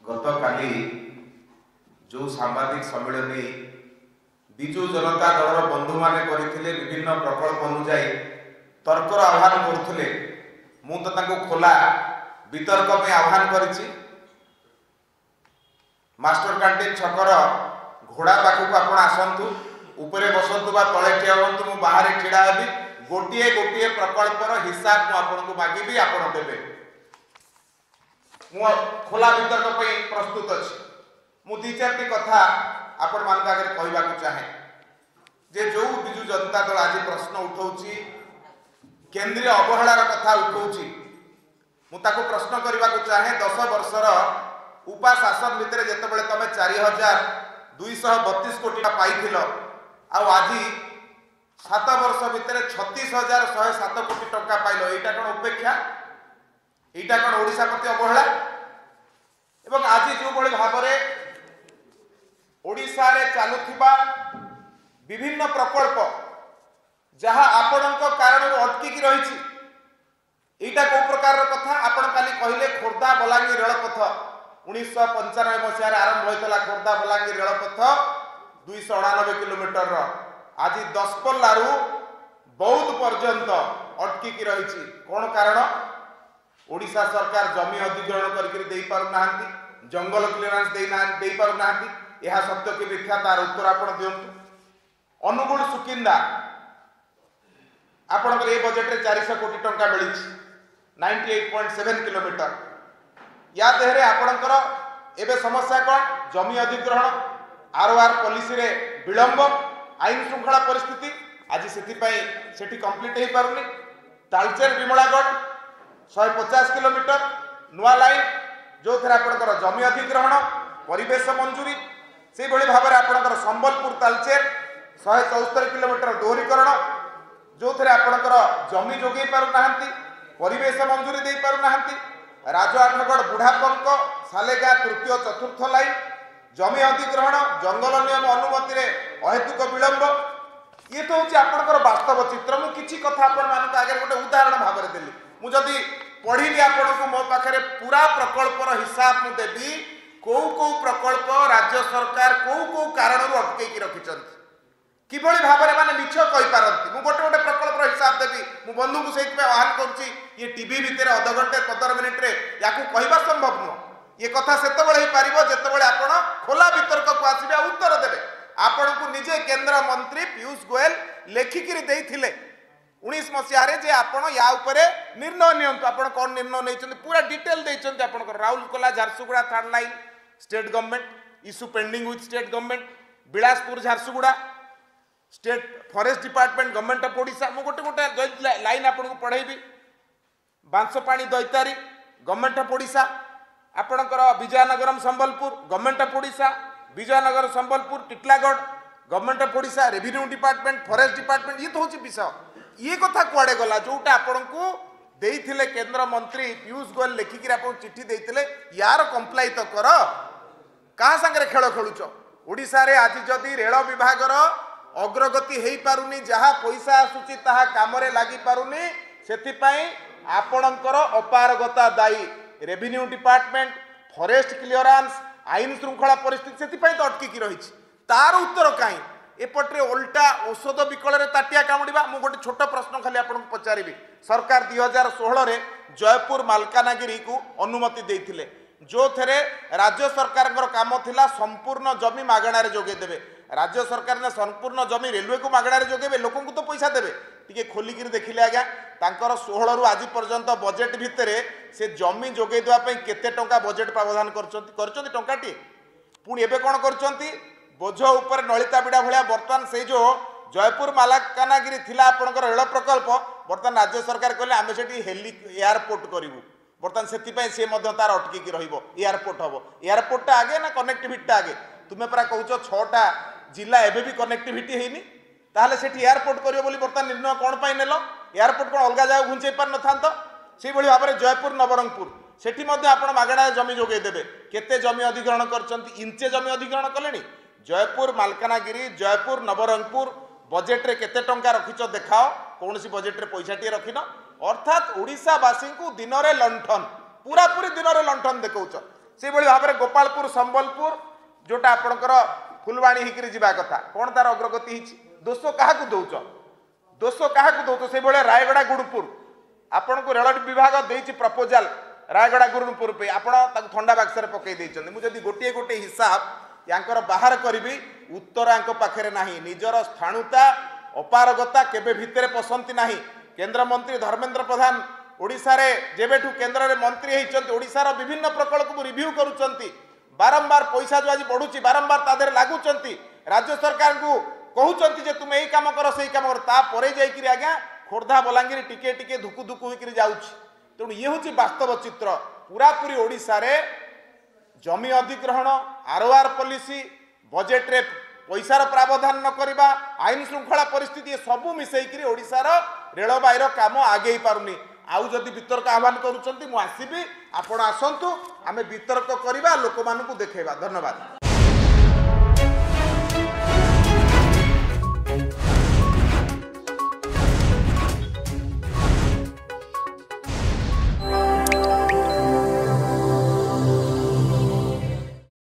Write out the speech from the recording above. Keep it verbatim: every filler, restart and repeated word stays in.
गतकाली जो सांबादिक सम्मेलन विजु जनता दल बंधु मैंने करथिले विभिन्न प्रकल्प अनुଯାୟୀ तर्कर आह्वान करथिले मु तो तांको खोला वितर्क में आह्वान करिछि। मास्टर कैंटीन छकर घोड़ा पाखक आपण आसंतु उपरे बसंतु बा तले ठिया हुंतु मु बाहर ठिड़ा हेबी गोटिए गोटिए प्रकल्पर हिसाब मु आपनको मागिबी आपण देबे। मु खोला वितर्क पे प्रस्तुत अछि। मु दी चारटी कथा आपण मान आगे कहबा को चाहे जे जो विजु जनता दल आज प्रश्न उठाउछि केंद्रीय अवहेलार कथा उठाउछि मु ताको प्रश्न करबा को चाहे दस वर्षर उपा शासन भितर जेतेबेले तमे चार हजार दुई सौ बत्तीस कोटी पाइथिल आ आज सात वर्ष भितर छत्तीस हजार शहे सात कोटी टंका पाइल एटा कोन उपेक्षा एटा कोन ओडिशा प्रति अवहेला एवं आज जो बड़े भाव में ओडिशा रे चालुथिबा विभिन्न प्रकल्प जहाँ आपणक कारण अटकी रही एटा को प्रकार कथा आपण काली कहले खोर्धा बलांगीर रेलपथ उन्नीस सौ पंचानबे मसीह आरंभ होता खोर्धा बलांगीर रेलपथ दुई सौ अणानबे किलोमीटर आज दसपल्लारू बौद्ध पर्यंत अटकी रही कौन कारण ओडिशा सरकार जमी अधिग्रहण करके दे पारु नाहंती जंगल क्लियरेंस दे ना दे पारु नाहंती यह सत्य के मिथ्या तार उत्तर आपण दियंतु। अनुगुण सुकिंदा आपनकर ए बजेट रे चार सौ कोटी टंका मिली अट्ठानवे पॉइंट सात किलोमीटर या देहरे आपनकर एबे समस्या कौन जमी अधिग्रहण आरओआर पॉलिसी रे विलंब आईन श्रृंखला परिस्थिति आज से कंप्लीट हो पारुनी। तालचेर विमलागढ़ शहे पचास किलोमीटर नुआ लाइन जो थे आपंकर जमी अधिग्रहण परिवेश मंजूरी से भाव में आपंकर संबलपुर तालचेर शहे चौस्तरी किलोमीटर दोहरीकरण जो थे आपंकर जमी जोगे पारना परिवेश मंजूरी दे पारना राजआठगढ़ बुढ़ापंक सालेगा तृतीय चतुर्थ लाइन जमी अधिग्रहण जंगल नियम अनुमति रे अहेतुक विलंब ये तो हूँ आपंकर वास्तव चित्र मु किछि कथा आपण मान आगे गोटे उदाहरण भाव में देली मु जदि पढ़ी आपण को मो पाखे पूरा प्रकल्पर हिसाब मु देवी कौ कौ प्रकल्प राज्य सरकार कौ कौ कारण अटकई रखिंट किभली भाव में माने मिछ कहि पारंती मु गोटे गोटे प्रकल्पर हिसाब देवी मु बंधु को से आह्वान करुच्ची ये टीवी भितर अध घंटे पंद्रह मिनिट रे याकू कहवा संभव नुह ये कथा सेतबेले ही पारिबो जेतबेले आपण खोला वितर्क को आसीबे उत्तर देबे। आपण को निजे केंद्र मंत्री पीयूष गोयल लेखिकी देइथिले उन्नीस मसीह जे आपण या उपरे निर्णय नियंतु आपण कौन निर्णय नहीं पूरा डिटेल देइछन्ते आपण Rourkela Jharsuguda third line state government issue pending with state government Bilaspur Jharsuguda state forest department government of Odisha मु गोटे गोटे लाइन आपण को पढ़ेबी बांसपाणी दैतारी गवर्नमेंट ऑफ ओडिशा आपणकर Vizianagaram Sambalpur government of Odisha Vizianagar Sambalpur Titlagarh government of Odisha revenue department forest department ये तो हूँ विषय ये कथा कुआड़े गला जोटा आपण को देइथिले केंद्र मंत्री पीयूष गोयल लेखिकी आप चिठी देइथिले यार कंप्लाई तो कर कहाँ सांगे खेल खेलुच ओडिशा रे आज जदि रेल विभाग अग्रगति हो पारुनी जहाँ पैसा आसुची ताहा काम लगी पारुनी सेथिपाई आपणकर अपारगता दायी रेवेन्यू डिपार्टमेंट फॉरेस्ट क्लियरेंस आईन श्रृंखला परिस्थिति से तो अटकी रही तार उत्तर कहीं एपटे ओल्टा औषध विकल ताटिया कामुड़ा मु गोटे छोट प्रश्न खाली आपको पचारि सरकार दुई हजार षोह जयपुर मालकानगिरी को अनुमति देते जो थे राज्य सरकार काम थिला संपूर्ण जमी मागणार जोगे देवे राज्य सरकार ने संपूर्ण जमी रेलवे को मागणार जोगे लोक तो पैसा देवे टी खोलिकी देखिले आज्ञा तांकर षोह रु आज पर्यंत बजेट भितर से जमी जोगे देवाई केते टंका बजेट प्रावधान कर टंकाटी पुणी एबे कौन कर बोझ उपर नलिता बिड़ा भाया बर्तमान से जो जयपुर मालकानगिरी थिला आपनकर रेल प्रकल्प बर्तमान राज्य सरकार कहले आमे सेठी हेली एयरपोर्ट करिवु बर्तमान सेति से तार अटकी रहिबो एयरपोर्ट हबो एयरपोर्टटा आगे ना कनेक्टिविटीटा आगे तुमे परा कहूछ छटा जिला एबे भी कनेक्टिविटी हेनी ताहले सेठी एयरपोर्ट करिवो बोली बर्तमान निर्णय कोन पाई नेलो एयरपोर्ट कोन अलगा जाय घुंचै पार नथांत से भली भाबरे जयपुर नवरंगपुर सेठी मध्ये आपण मागणा जमी जोगे देबे केते जमी अधिग्रहण करचंती इंचे जमी अधिग्रहण कलेनी जयपुर मालकानगिरी जयपुर नवरंगपुर बजेट रे केते टंका रखिच देखाओ कौन सी बजेट रे पैसा टी रखिन अर्थात ओडिशावासी को दिन में लंठन पूरा पूरी दिन में लंठन देखौच से भाई भाव में गोपालपुर संबलपुर जोटा आपणकर फुलवाणी होकर जावा कथा कौन तार अग्रगति दोष क्या दौच दोष क्या दौच से भाई रायगड़ा गुड़पुर आपण को रेल विभाग देती प्रपोजाल रायगड़ा गुरुपुर पे आपण ठंडा बाक्स पकई देते मुझे गोटे गोटे हिसाब यांकर बाहर करी उत्तर आंक पाखे ना निजर स्थाणुता अपारगता केबे भितरे पसंद ना केंद्र मंत्री धर्मेंद्र प्रधान ओडिशा रे जेबेठू केंद्र रे मंत्री होइचंती ओडिशा विभिन्न प्रकल्प को रिव्यू करूचंती बारंबार पैसा जो आज बढ़ुची बारंबार तादेर लागुचंती राज्य सरकार को कहउचंती जे तुम एई काम करो सेई काम करो ता परे जाईकरी आज्ञा खोर्धा बलांगीर टिके टिके धुकु धुकु होइकरी जाउची तेणु ये हूँ वास्तव चित्र पूरा पूरी ओडिशा रे जमी अधिग्रहण आरओआर पॉलिसी बजेट रे पैसार प्रावधान न करवा आईन श्रृंखला परिस्थिति सबू मिसेकरी ओडिशार रेलबाईर काम आगे पारुनी आउ जदि वितर्क आह्वान करुँच मुझे आसबि आपण आसतु आम वितर्क करवा लोक मानू देखा धन्यवाद।